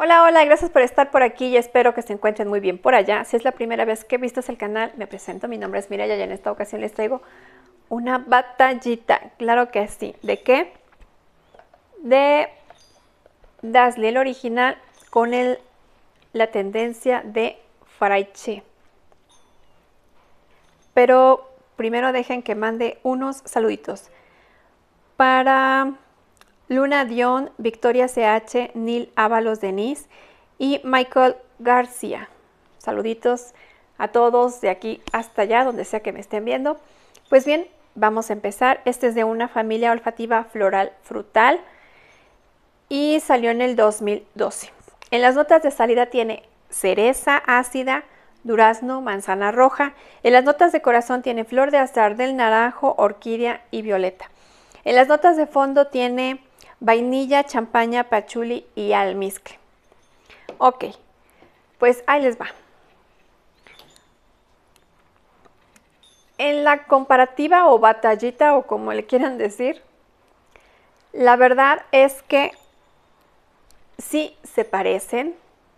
Hola, hola, gracias por estar por aquí y espero que se encuentren muy bien por allá. Si es la primera vez que vistes el canal, me presento, mi nombre es Mireya y en esta ocasión les traigo una batallita, claro que sí. ¿De qué? De Dazzle, el original con la tendencia de Fraiche. Pero primero dejen que mande unos saluditos. Para Luna Dion, Victoria CH, Neil Ábalos Denise y Michael García. Saluditos a todos de aquí hasta allá, donde sea que me estén viendo. Pues bien, vamos a empezar. Este es de una familia olfativa floral frutal y salió en el 2012. En las notas de salida tiene cereza ácida, durazno, manzana roja. En las notas de corazón tiene flor de azahar del naranjo, orquídea y violeta. En las notas de fondo tiene vainilla, champaña, pachuli y almizcle. Ok, pues ahí les va. En la comparativa o batallita o como le quieran decir, la verdad es que sí se parecen.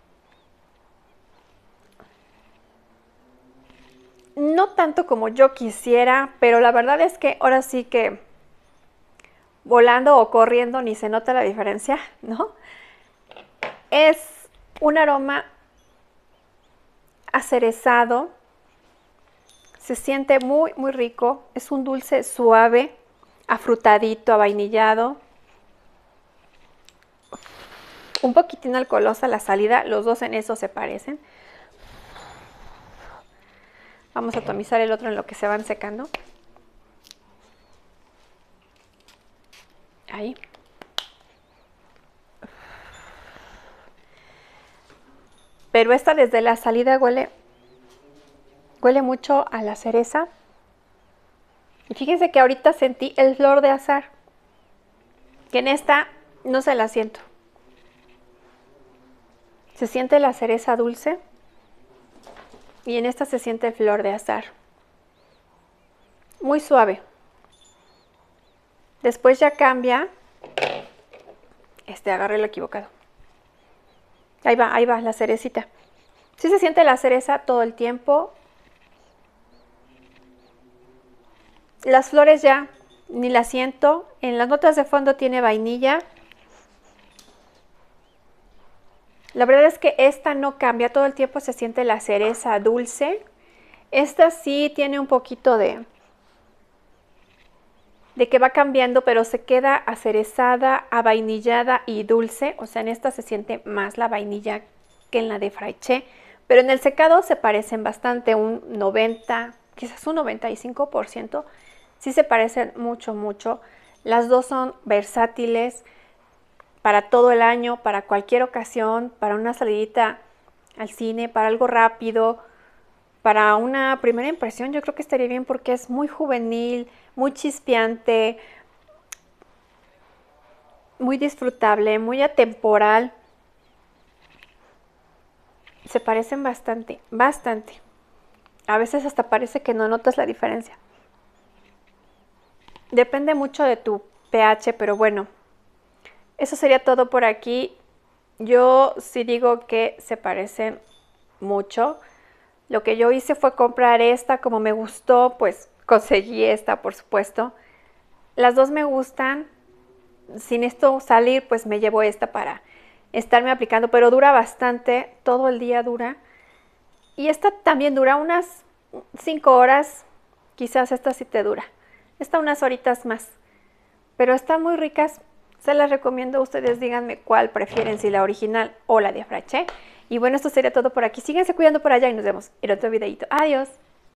No tanto como yo quisiera, pero la verdad es que ahora sí que volando o corriendo ni se nota la diferencia, ¿no? Es un aroma acerezado, se siente muy, muy rico. Es un dulce suave, afrutadito, avainillado. Un poquitín alcoholosa la salida, los dos en eso se parecen. Vamos a atomizar el otro en lo que se van secando. Ahí. Pero esta desde la salida huele mucho a la cereza. Y fíjense que ahorita sentí el flor de azahar, que en esta no se la siento. Se siente la cereza dulce y en esta se siente el flor de azahar. Muy suave. Después ya cambia. Agarré lo equivocado. Ahí va la cerecita. Sí se siente la cereza todo el tiempo. Las flores ya ni las siento. En las notas de fondo tiene vainilla. La verdad es que esta no cambia, todo el tiempo se siente la cereza dulce. Esta sí tiene un poquito de que va cambiando, pero se queda acerezada, avainillada y dulce. O sea, en esta se siente más la vainilla que en la de Fraiche. Pero en el secado se parecen bastante, un 90, quizás un 95%. Sí se parecen mucho, mucho. Las dos son versátiles para todo el año, para cualquier ocasión, para una salidita al cine, para algo rápido, para una primera impresión. Yo creo que estaría bien porque es muy juvenil, muy chispeante, muy disfrutable, muy atemporal. Se parecen bastante, bastante. A veces hasta parece que no notas la diferencia. Depende mucho de tu pH, pero bueno, eso sería todo por aquí. Yo sí digo que se parecen mucho. Lo que yo hice fue comprar esta, como me gustó, pues conseguí esta, por supuesto. Las dos me gustan. Sin esto salir, pues me llevo esta para estarme aplicando, pero dura bastante, todo el día dura. Y esta también dura unas 5 horas, quizás esta sí te dura. Esta unas horitas más, pero están muy ricas. Se las recomiendo, ustedes díganme cuál prefieren, si la original o la de Fraiche. Y bueno, esto sería todo por aquí. Síganse cuidando por allá y nos vemos en otro videito. Adiós.